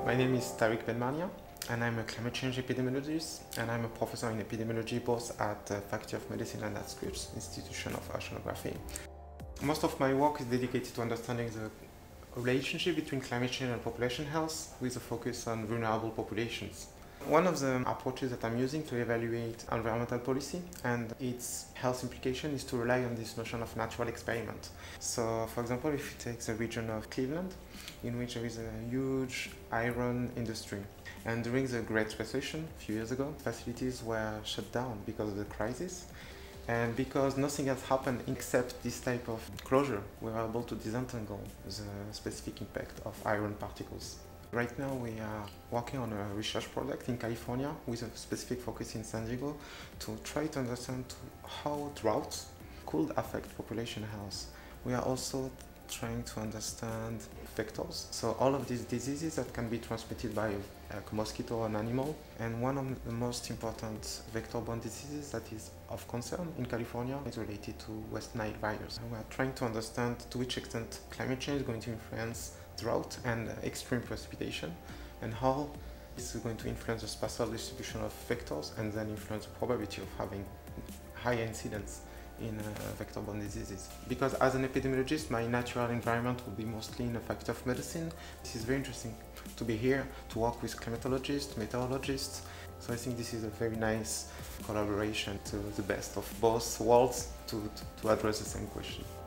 My name is Tarik Benmarhnia, and I'm a climate change epidemiologist, and I'm a professor in epidemiology both at the Faculty of Medicine and at Scripps Oceanography. Most of my work is dedicated to understanding the relationship between climate change and population health, with a focus on vulnerable populations. One of the approaches that I'm using to evaluate environmental policy and its health implication is to rely on this notion of natural experiment. So, for example, if you take the region of Cleveland, in which there is a huge iron industry, and during the Great Recession a few years ago, facilities were shut down because of the crisis, and because nothing has happened except this type of closure, we were able to disentangle the specific impact of iron particles. Right now we are working on a research project in California with a specific focus in San Diego to try to understand how droughts could affect population health. We are also trying to understand vectors, so all of these diseases that can be transmitted by a mosquito or an animal, and one of the most important vector-borne diseases that is of concern in California is related to West Nile virus. And we are trying to understand to which extent climate change is going to influence drought and extreme precipitation, and how this is going to influence the spatial distribution of vectors and then influence the probability of having high incidence in vector-borne diseases. Because as an epidemiologist, my natural environment will be mostly in the Faculty of Medicine. This is very interesting to be here, to work with climatologists, meteorologists. So I think this is a very nice collaboration to the best of both worlds to address the same question.